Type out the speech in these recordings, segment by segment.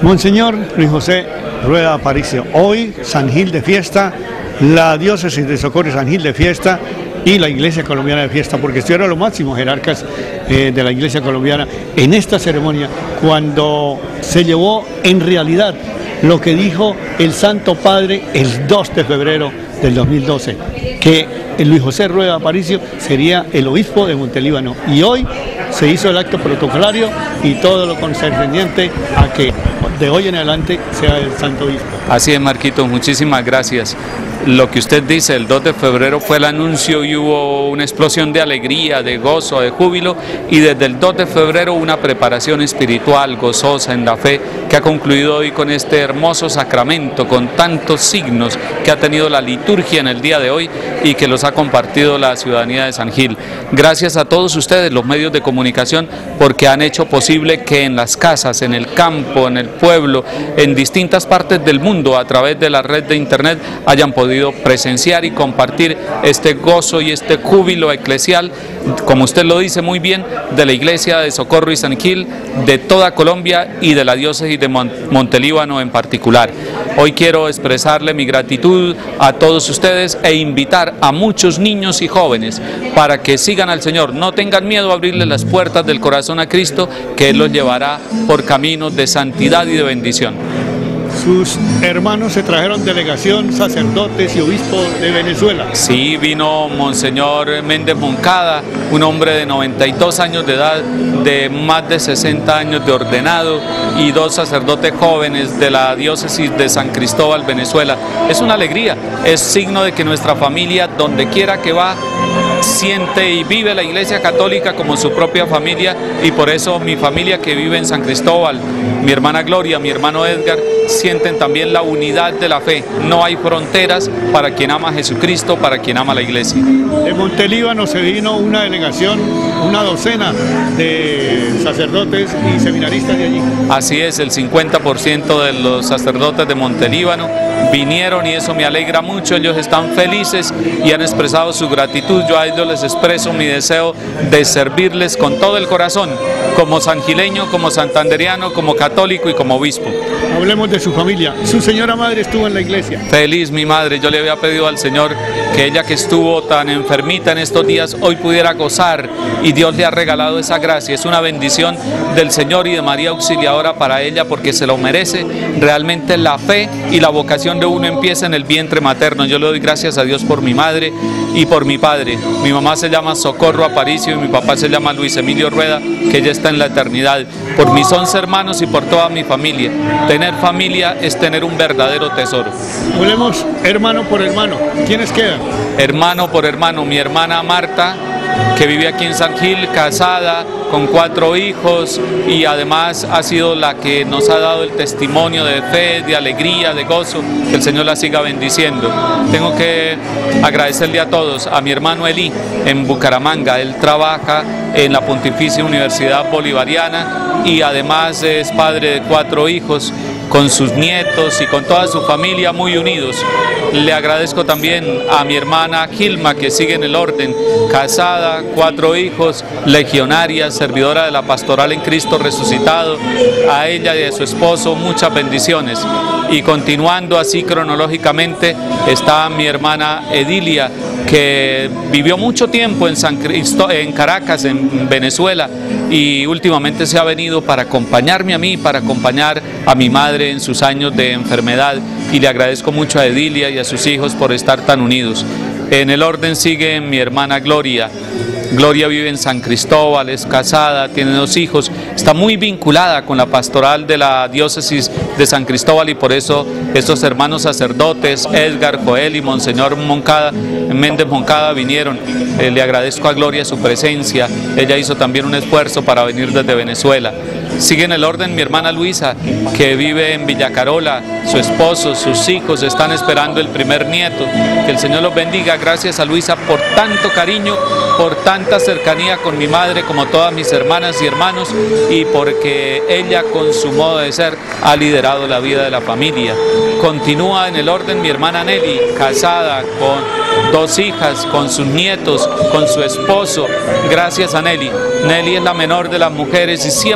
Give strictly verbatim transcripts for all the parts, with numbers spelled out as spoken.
Monseñor Luis José Rueda Aparicio, hoy San Gil de fiesta, la diócesis de Socorro y San Gil de fiesta y la Iglesia Colombiana de fiesta, porque estuvieron los máximos jerarcas eh, de la Iglesia Colombiana en esta ceremonia, cuando se llevó en realidad lo que dijo el Santo Padre el dos de febrero del dos mil doce, que Luis José Rueda Aparicio sería el obispo de Montelíbano, y hoy se hizo el acto protocolario y todo lo concerniente a que de hoy en adelante sea el Santo Obispo. Así es, Marquito, muchísimas gracias. Lo que usted dice, el dos de febrero fue el anuncio y hubo una explosión de alegría, de gozo, de júbilo, y desde el dos de febrero una preparación espiritual gozosa en la fe que ha concluido hoy con este hermoso sacramento, con tantos signos que ha tenido la liturgia en el día de hoy y que los ha compartido la ciudadanía de San Gil. Gracias a todos ustedes, los medios de comunicación, porque han hecho posible que en las casas, en el campo, en el pueblo, en distintas partes del mundo, a través de la red de internet, hayan podido presenciar y compartir este gozo y este júbilo eclesial, como usted lo dice muy bien, de la Iglesia de Socorro y San Gil, de toda Colombia y de la diócesis de Montelíbano en particular. Hoy quiero expresarle mi gratitud a todos ustedes e invitar a muchos niños y jóvenes para que sigan al Señor. No tengan miedo a abrirle las puertas del corazón a Cristo, que Él los llevará por caminos de santidad y de bendición. Sus hermanos se trajeron delegación, sacerdotes y obispos de Venezuela. Sí, vino Monseñor Méndez Moncada, un hombre de noventa y dos años de edad, de más de sesenta años de ordenado, y dos sacerdotes jóvenes de la diócesis de San Cristóbal, Venezuela. Es una alegría, es signo de que nuestra familia, donde quiera que va, siente y vive la Iglesia Católica como su propia familia, y por eso mi familia que vive en San Cristóbal, mi hermana Gloria, mi hermano Edgar, sienten también la unidad de la fe. No hay fronteras para quien ama a Jesucristo, para quien ama a la Iglesia. De Montelíbano se vino una delegación, una docena de sacerdotes y seminaristas de allí. Así es, el cincuenta por ciento de los sacerdotes de Montelíbano vinieron, y eso me alegra mucho. Ellos están felices y han expresado su gratitud. Yo a ellos les expreso mi deseo de servirles con todo el corazón, como sangileño, como santanderiano, como católico y como obispo. Hablemos de su familia. Su señora madre estuvo en la iglesia. Feliz mi madre. Yo le había pedido al Señor que ella, que estuvo tan enfermita en estos días, hoy pudiera gozar, y Dios le ha regalado esa gracia. Es una bendición del Señor y de María Auxiliadora para ella, porque se lo merece. Realmente la fe y la vocación de uno empieza en el vientre materno. Yo le doy gracias a Dios por mi madre y por mi padre. Mi mamá se llama Socorro Aparicio y mi papá se llama Luis Emilio Rueda, que ya está en la eternidad. Por mis once hermanos y por toda mi familia. Tener familia es tener un verdadero tesoro. Hablemos hermano por hermano. ¿Quiénes quedan? Hermano por hermano, mi hermana Marta, que vive aquí en San Gil, casada, con cuatro hijos, y además ha sido la que nos ha dado el testimonio de fe, de alegría, de gozo. Que el Señor la siga bendiciendo. Tengo que agradecerle a todos, a mi hermano Elí en Bucaramanga. Él trabaja en la Pontificia Universidad Bolivariana y además es padre de cuatro hijos, con sus nietos y con toda su familia, muy unidos. Le agradezco también a mi hermana Gilma, que sigue en el orden, casada, cuatro hijos, legionaria, servidora de la Pastoral en Cristo Resucitado. A ella y a su esposo muchas bendiciones. Y continuando así cronológicamente, está mi hermana Edilia, que vivió mucho tiempo en, San Cristo, en Caracas, en Venezuela, y últimamente se ha venido para acompañarme a mí, para acompañar a mi madre en sus años de enfermedad, y le agradezco mucho a Edilia y a sus hijos por estar tan unidos. En el orden sigue mi hermana Gloria. Gloria vive en San Cristóbal, es casada, tiene dos hijos, está muy vinculada con la pastoral de la diócesis de San Cristóbal, y por eso estos hermanos sacerdotes, Edgar, Joel y Monseñor Moncada, Méndez Moncada, vinieron. Eh, le agradezco a Gloria su presencia. Ella hizo también un esfuerzo para venir desde Venezuela. Sigue en el orden mi hermana Luisa, que vive en Villacarola, su esposo, sus hijos están esperando el primer nieto. Que el Señor los bendiga. Gracias a Luisa por tanto cariño, por tanta cercanía con mi madre, como todas mis hermanas y hermanos, y porque ella, con su modo de ser, ha liderado la vida de la familia. Continúa en el orden mi hermana Nelly, casada, con dos hijas, con sus nietos, con su esposo. Gracias a Nelly. Nelly es la menor de las mujeres y siempre ha estado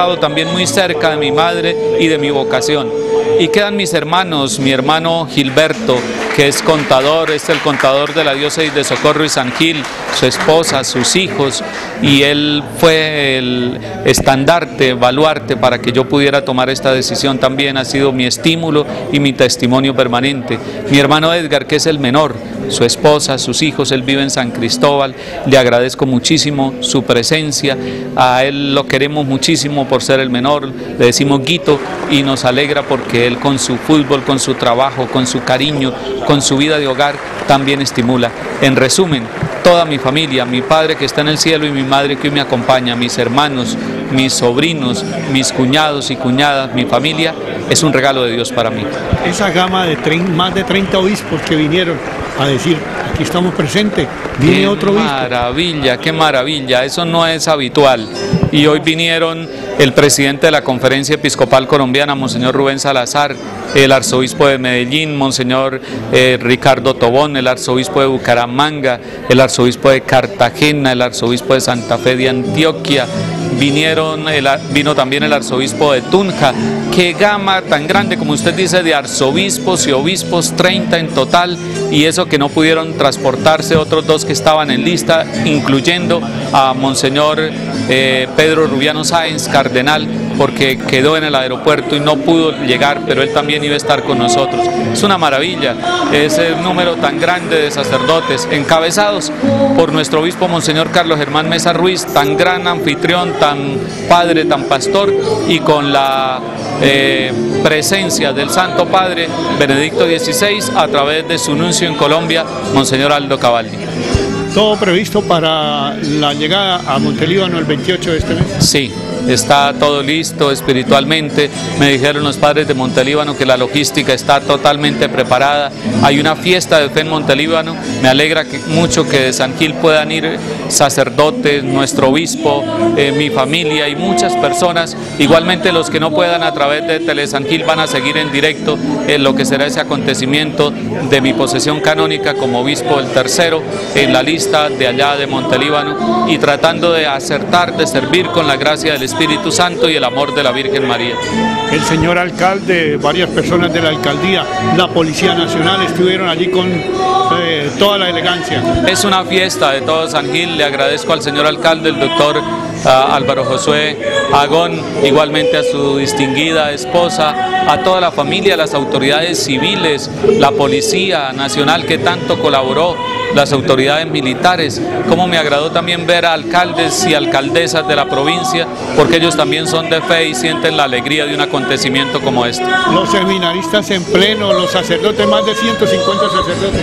estado también muy cerca de mi madre y de mi vocación. Y quedan mis hermanos, mi hermano Gilberto, que es contador, es el contador de la diócesis de Socorro y San Gil, su esposa, sus hijos, y él fue el estandarte, baluarte para que yo pudiera tomar esta decisión también, ha sido mi estímulo y mi testimonio permanente. Mi hermano Edgar, que es el menor, su esposa, sus hijos, él vive en San Cristóbal, le agradezco muchísimo su presencia, a él lo queremos muchísimo por ser el menor, le decimos Guito y nos alegra porque él con su fútbol, con su trabajo, con su cariño, con su vida de hogar también estimula. En resumen, toda mi familia, mi padre que está en el cielo y mi madre que hoy me acompaña, mis hermanos, mis sobrinos, mis cuñados y cuñadas, mi familia, es un regalo de Dios para mí. Esa gama de más de treinta obispos que vinieron a decir, aquí estamos presentes, viene qué otro obispo. Maravilla, qué maravilla, eso no es habitual. Y hoy vinieron el presidente de la Conferencia Episcopal Colombiana, Monseñor Rubén Salazar, el arzobispo de Medellín, Monseñor eh, Ricardo Tobón, el arzobispo de Bucaramanga, el arzobispo de Cartagena, el arzobispo de Santa Fe de Antioquia, vinieron el, vino también el arzobispo de Tunja. Qué gama tan grande, como usted dice, de arzobispos y obispos, treinta en total, y eso que no pudieron transportarse otros dos que estaban en lista, incluyendo a Monseñor eh, Pedro Rubiano Sáenz, cardenal, porque quedó en el aeropuerto y no pudo llegar, pero él también iba a estar con nosotros. Es una maravilla, ese número tan grande de sacerdotes, encabezados por nuestro obispo Monseñor Carlos Germán Mesa Ruiz, tan gran anfitrión, tan padre, tan pastor, y con la eh, presencia del Santo Padre Benedicto dieciséis a través de su nuncio en Colombia, Monseñor Aldo Cavalli. ¿Todo previsto para la llegada a Montelíbano el veintiocho de este mes? Sí, está todo listo espiritualmente. Me dijeron los padres de Montelíbano que la logística está totalmente preparada. Hay una fiesta de fe en Montelíbano. Me alegra que, mucho que de San Gil puedan ir sacerdotes, nuestro obispo, eh, mi familia y muchas personas. Igualmente los que no puedan a través de Tele San Gil van a seguir en directo en lo que será ese acontecimiento de mi posesión canónica como obispo el tercero en la lista de allá de Montelíbano, y tratando de acertar, de servir con la gracia del Espíritu Santo y el amor de la Virgen María. El señor alcalde, varias personas de la alcaldía, la Policía Nacional estuvieron allí con eh, toda la elegancia. Es una fiesta de todo San Gil. Le agradezco al señor alcalde, el doctor uh, Álvaro Josué Agón, igualmente a su distinguida esposa, a toda la familia, a las autoridades civiles, la Policía Nacional que tanto colaboró, las autoridades militares. Como me agradó también ver a alcaldes y alcaldesas de la provincia, porque ellos también son de fe y sienten la alegría de un acontecimiento como este. Los seminaristas en pleno, los sacerdotes, más de ciento cincuenta sacerdotes.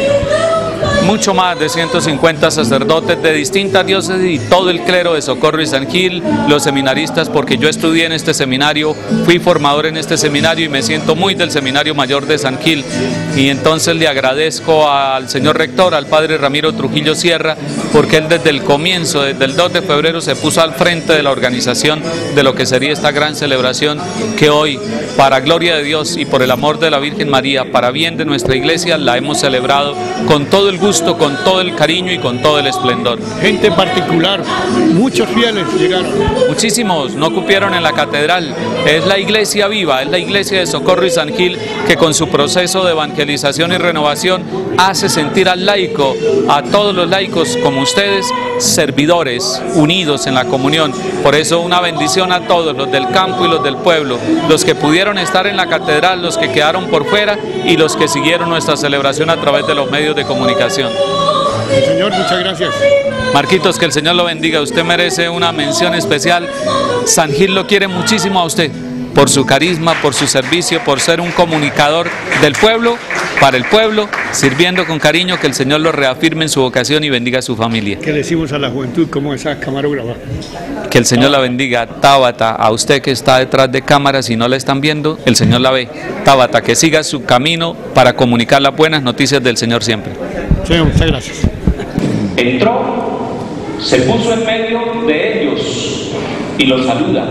Mucho más de ciento cincuenta sacerdotes de distintas diócesis y todo el clero de Socorro y San Gil, los seminaristas, porque yo estudié en este seminario, fui formador en este seminario y me siento muy del Seminario Mayor de San Gil, y entonces le agradezco al señor rector, al padre Ramiro Trujillo Sierra, porque él desde el comienzo, desde el dos de febrero, se puso al frente de la organización de lo que sería esta gran celebración que hoy, para gloria de Dios y por el amor de la Virgen María, para bien de nuestra iglesia, la hemos celebrado con todo el gusto, con todo el cariño y con todo el esplendor. Gente particular, muchos fieles llegaron. Muchísimos no cupieron en la catedral. Es la iglesia viva, es la iglesia de Socorro y San Gil que con su proceso de evangelización y renovación hace sentir al laico, a todos los laicos como ustedes, servidores, unidos en la comunión. Por eso una bendición a todos, los del campo y los del pueblo, los que pudieron estar en la catedral, los que quedaron por fuera y los que siguieron nuestra celebración a través de los medios de comunicación. Señor, muchas gracias. Marquitos, que el Señor lo bendiga. Usted merece una mención especial. San Gil lo quiere muchísimo a usted, por su carisma, por su servicio, por ser un comunicador del pueblo, para el pueblo, sirviendo con cariño. Que el Señor lo reafirme en su vocación y bendiga a su familia. ¿Qué le decimos a la juventud como esa camarógrafa? Que el Señor la bendiga. Tabata, a usted que está detrás de cámaras y no la están viendo, el Señor la ve. Tabata, que siga su camino para comunicar las buenas noticias del Señor siempre. Señor, muchas gracias. Entró, se puso en medio de ellos y los saluda.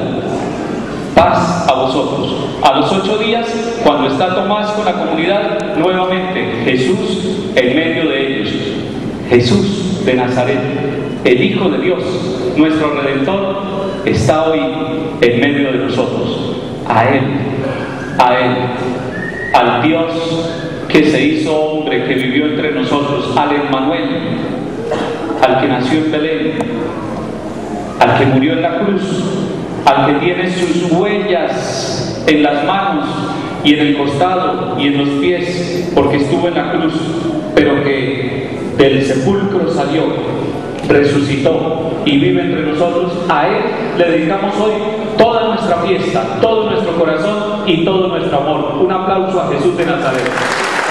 Paz a vosotros. A los ocho días, cuando está Tomás con la comunidad, nuevamente Jesús en medio de ellos. Jesús de Nazaret, el Hijo de Dios, nuestro Redentor, está hoy en medio de nosotros. A Él, a Él, al Dios que se hizo hombre, que vivió entre nosotros, al Emmanuel, al que nació en Belén, al que murió en la cruz, al que tiene sus huellas en las manos y en el costado y en los pies, porque estuvo en la cruz, pero que del sepulcro salió, resucitó y vive entre nosotros. A Él le dedicamos hoy toda nuestra fiesta, todo nuestro corazón y todo nuestro amor. Un aplauso a Jesús de Nazaret.